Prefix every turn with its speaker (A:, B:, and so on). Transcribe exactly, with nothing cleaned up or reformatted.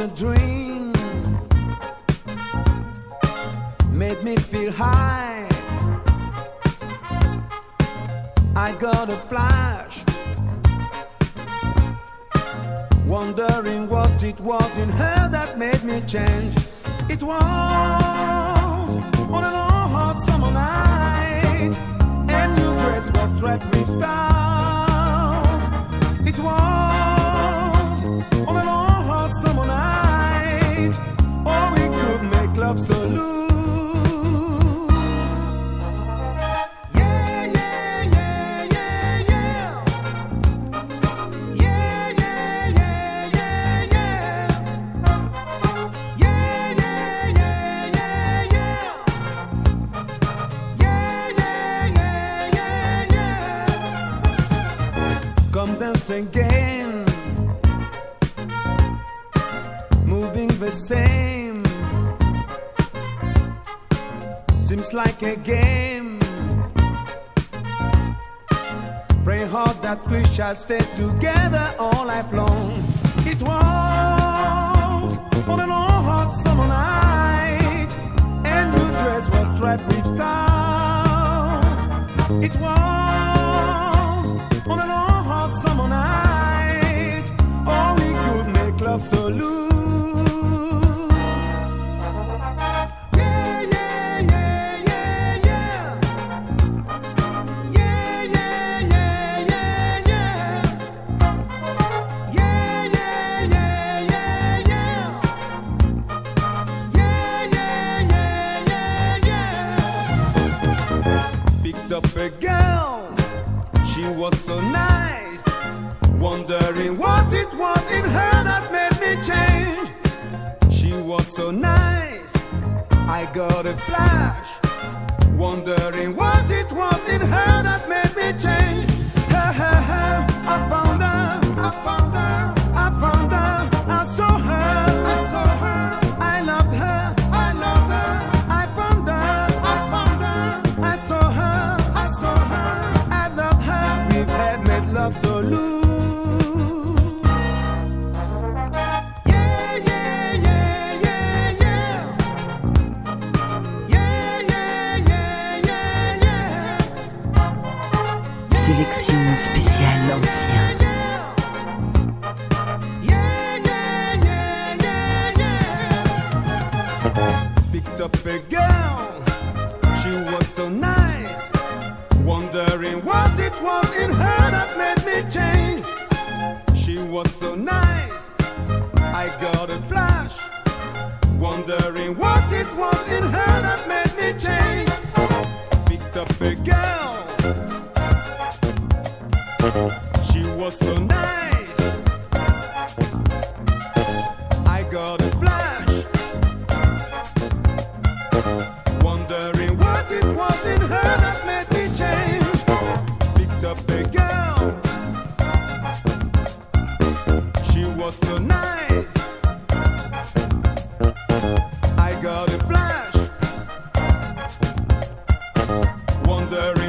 A: a dream, made me feel high. I got a flash, wondering what it was in her that made me change. It was on an all hot summer night, and your dress was striped with stars. It was on an all hot summer night, oh, we could make love so loose. Come dance again, moving the same. Seems like a game. Pray hard that we shall stay together all life long. It was on an all hot summer night, and your dress was striped with stars. It was on an all hot summer night, oh, we could make love so loose. Yeah, yeah, yeah, yeah, yeah. Yeah, yeah, yeah, yeah, yeah. Yeah, yeah, yeah, yeah, yeah. Yeah, yeah, yeah, yeah, yeah. Picked up a girl, she was so nice, wondering what it was in her that made me change. She was so nice, I got a flash, wondering what it was in her that made me change. Her, her, her, I found her, I found her, I found her, I saw her, I saw her, I loved her, I loved her, I found her, I found her, I saw her, I saw her, I loved her, we had made love so loose. Yeah, yeah, yeah, yeah, yeah. Yeah, yeah, yeah, yeah, yeah.
B: Sélection spéciale ancien.
A: Yeah, yeah, yeah, yeah, yeah. Picked up a girl, she was so nice, wondering what it was in her that made me change. She was so nice, I got a flash, wondering what it was in her that made me change. Picked up a girl, she was so nice, I got a flash, wondering what it was in her that made me change. Picked up a girl, she was so nice, I got a flash, wondering